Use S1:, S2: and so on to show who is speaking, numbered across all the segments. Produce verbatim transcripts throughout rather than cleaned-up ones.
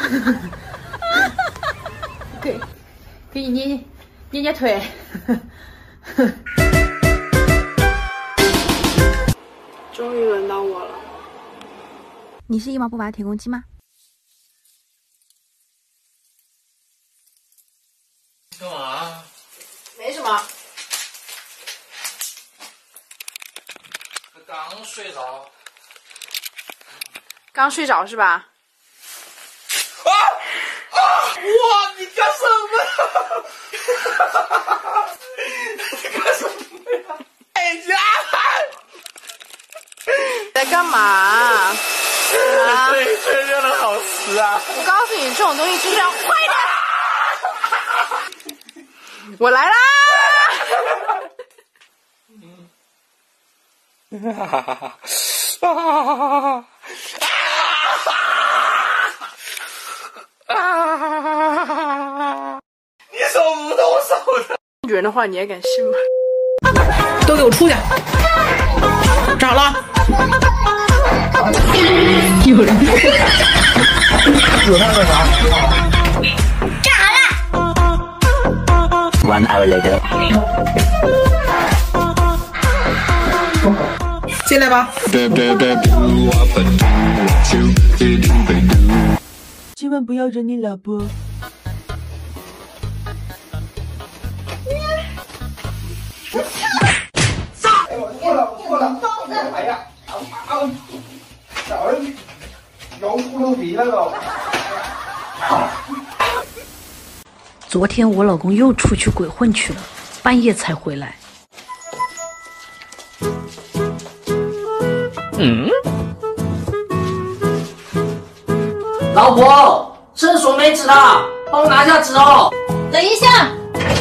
S1: 给给你捏捏捏腿。
S2: 终于轮到我了。
S3: 你是一毛不拔铁公鸡吗？
S4: 干嘛？
S1: 没什么。
S4: 刚睡着。
S2: 刚睡着是吧？
S4: 啊啊！哇！你干什么呀？你干什么呀？哎呀！
S2: 在干嘛？啊！
S4: 对，确认了好词啊！
S2: 我告诉你，这种东西就是要快点。我来啦！
S4: 哈哈哈哈！啊！啊！你怎么不动手呢？
S2: 人的话你也敢信吗？
S1: 都给我出去！咋了？有人。
S4: 有他干啥？
S5: 咋了
S6: ？One hour later。
S1: 进来吧。
S7: 千万不要惹你老婆。
S4: 过了过了！哎呀，啊啊！小人摇秃噜皮了都。
S8: 昨天我老公又出去鬼混去了，半夜才回来。
S6: 嗯。老婆，厕所没纸了，帮我拿下纸哦。
S5: 等一下。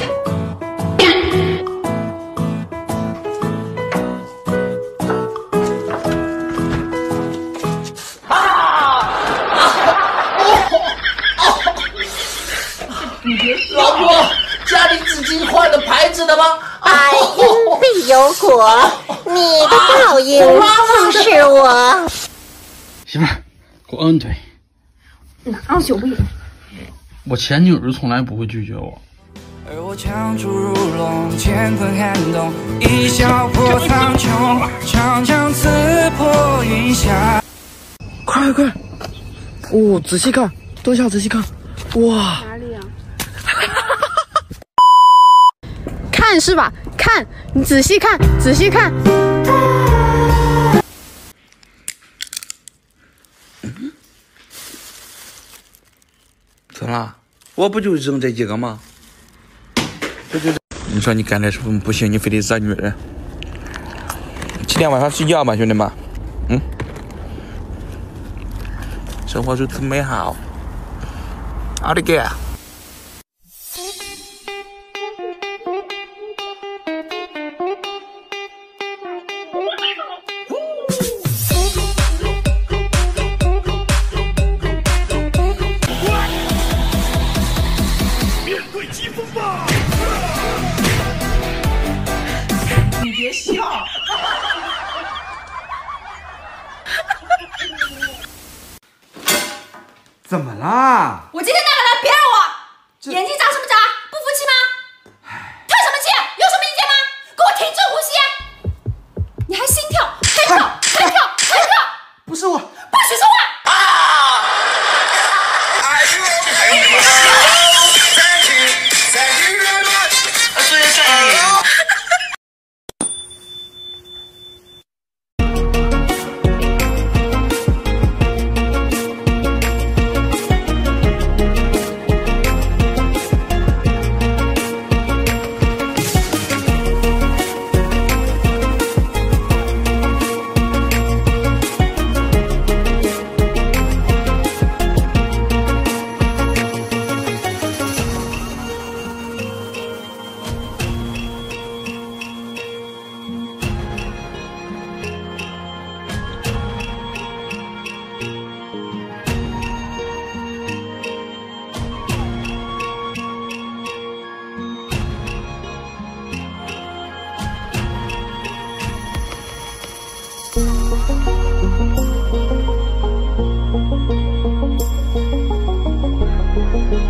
S6: 老婆，家里纸巾换了牌子的吗？
S5: 哎，因必有果，你的报应就是我。
S9: 媳妇儿，给我摁腿。
S3: 哪有酒不饮？
S9: 我前女友从来不会拒绝我。
S10: 而我强出如龙，乾坤撼动，一笑破苍穹，长枪刺破云霞。
S7: 快快！哦，仔细看，蹲下仔细看，哇！
S2: 哪里啊？看是吧？看，你仔细看，仔细看。
S4: 怎么了？我不就扔这几个吗？这就你说你干这事不行，你非得惹女人。七点晚上睡觉吧，兄弟们。嗯，生活如此美好。好的哥。
S1: 你别笑。
S11: 怎么啦？
S5: 我今天大晚上别让我，眼睛眨什么眨？不服气吗？叹什么气？有什么意见吗？给我停止呼吸！你还心跳，还跳，还跳，还跳！
S11: 不是我，
S5: 不许说话！啊！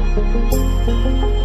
S10: 了。